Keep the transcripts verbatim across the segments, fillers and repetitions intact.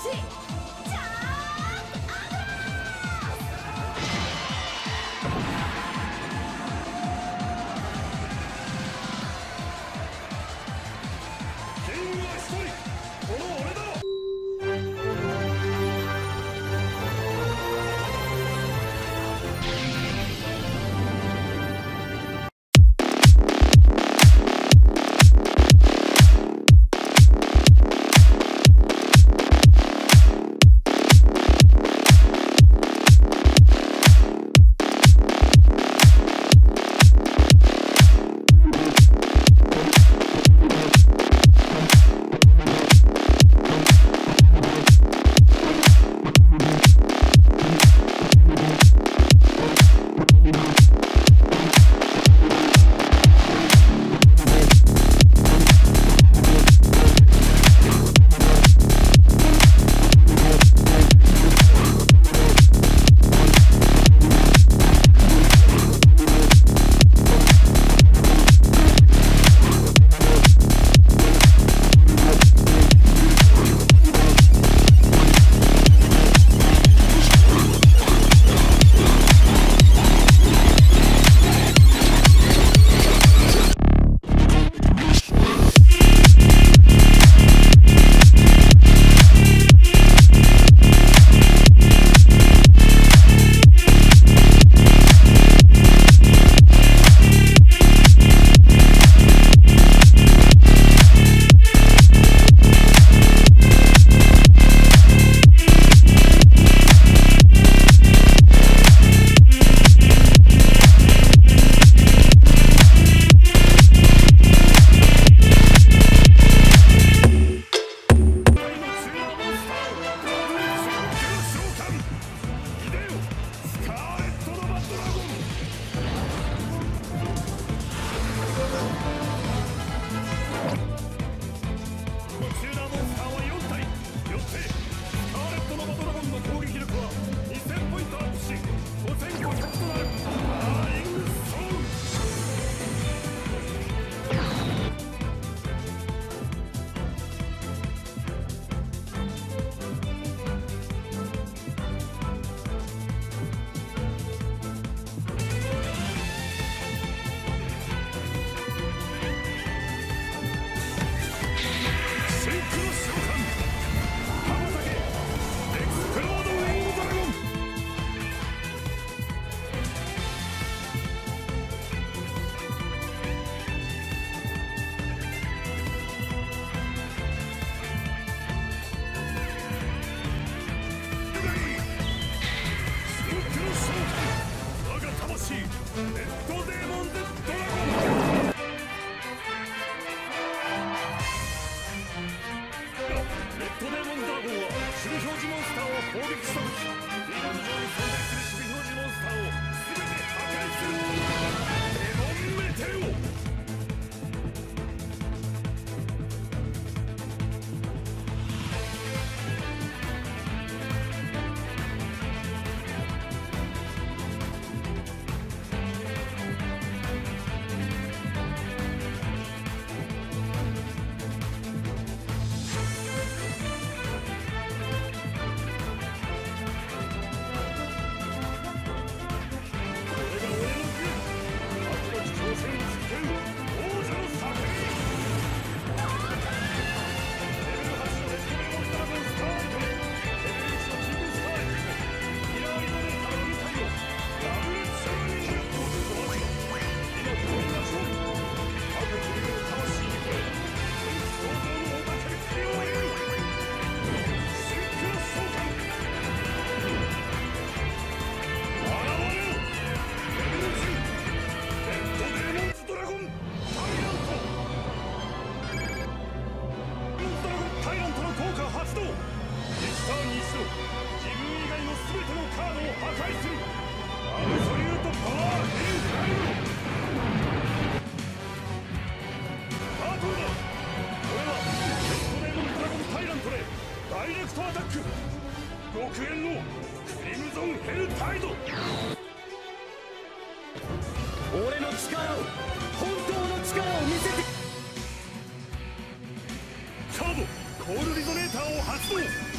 コールリゾネーターを発動。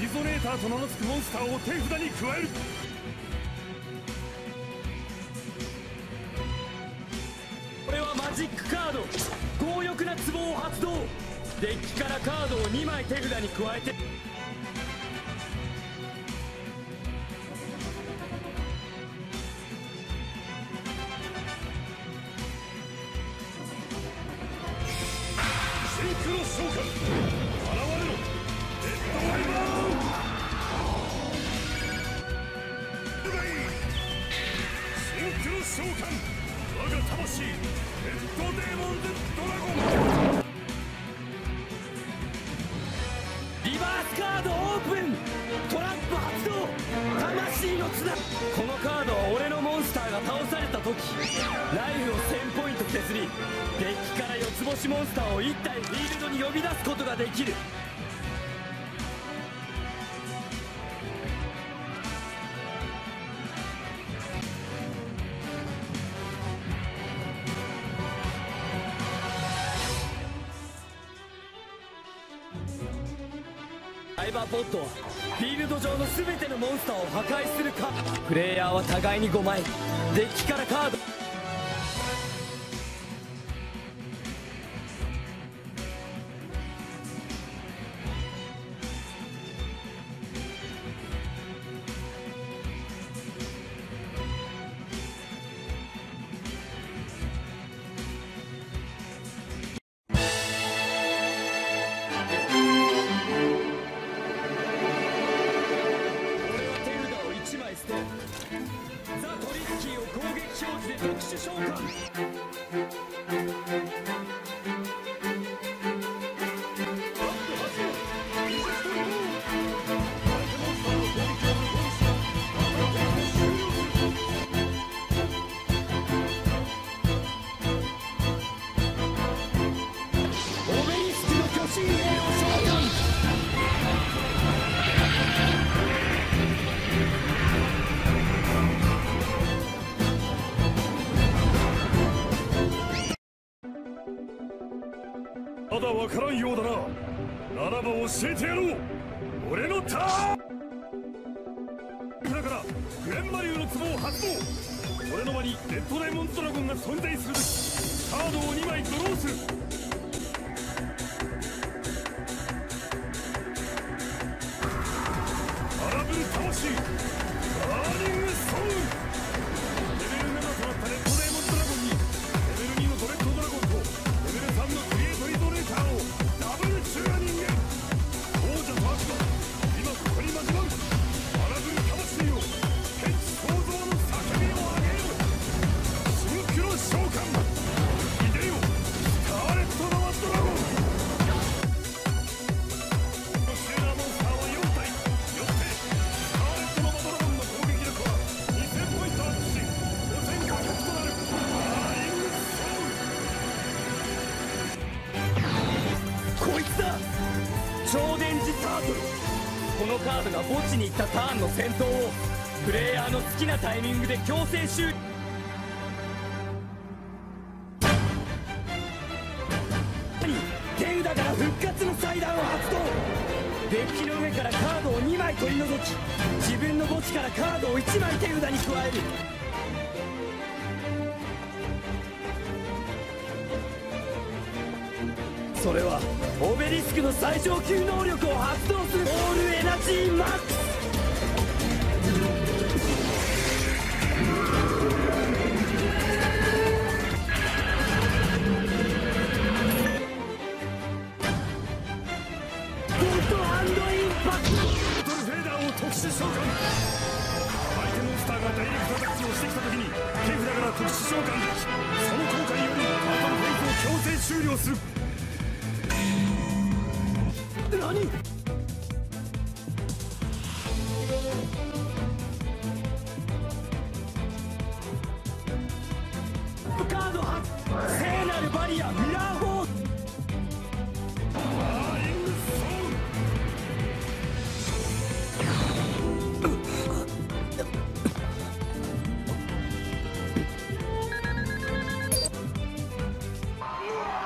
リゾネーターと名の付くモンスターを手札に加える。 これはマジックカード強力な壺を発動。デッキからカードをにまい手札に加えてシンクロ召喚現れろ。レッドワイバーンシンクロ召喚我が魂レッドデーモンズドラゴン。 リバースカードオープン。トラップ発動。魂の綱。このカードは俺のモンスターが倒された時ライフをせんポイント削り、デッキから四つ星モンスターをいち体フィールドに呼び出すことができる。サイバーポットはフィールド上の全てのモンスターを破壊するか。プレイヤーは互いにごまい。デッキからカードザ・トリッキーを攻撃表示で特殊召喚。オベリスクの巨神兵を召喚。 まだわからんようだな。ならば教えてやろう。俺のターンだからグレンマリューの壺を発動。俺の間にレッドダイモンドドラゴンが存在する時カードをにまいドローする。荒ぶる魂バーニングソウル。レベルななとなったレッドダイモンドドラゴンにレベルにのドレッドドラゴンとレベルさんのクリエイトリゾネーターをダブルチュア人間。王者と悪魔今ここに交わる。荒ぶる魂よ天地創造の叫びを上げよ。シンクロ召喚いでよスカーレットナワドラゴン。シューナーモンスターはよん体。よってスカーレットナワドラゴンの攻撃力はにせんポイントアップしごせんごひゃくとなる。バーニングソウル。 こいつだ。超電磁タートル。このカードが墓地に行ったターンの戦闘をプレイヤーの好きなタイミングで強制終了。手札から復活の祭壇を発動。デッキの上からカードをにまい取り除き、自分の墓地からカードをいちまい手札に加える。それはオベリスクの最上級能力を発動するオールエナジーマックス。ゴッドハンドインパクト。 バトルフェーダーを特殊召喚。相手モンスターがダイレクトアタックをしてきた時に手札から特殊召喚でき、その効果によりバトルフェイズを強制終了する。 何？カード発聖なるバリアミラーフォース。 バーニングソ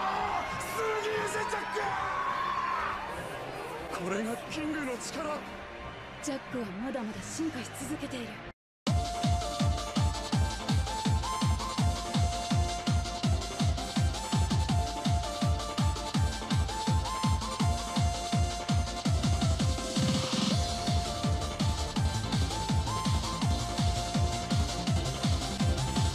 ウル。これがキングの力。 ジャックはまだまだ進化し続けている。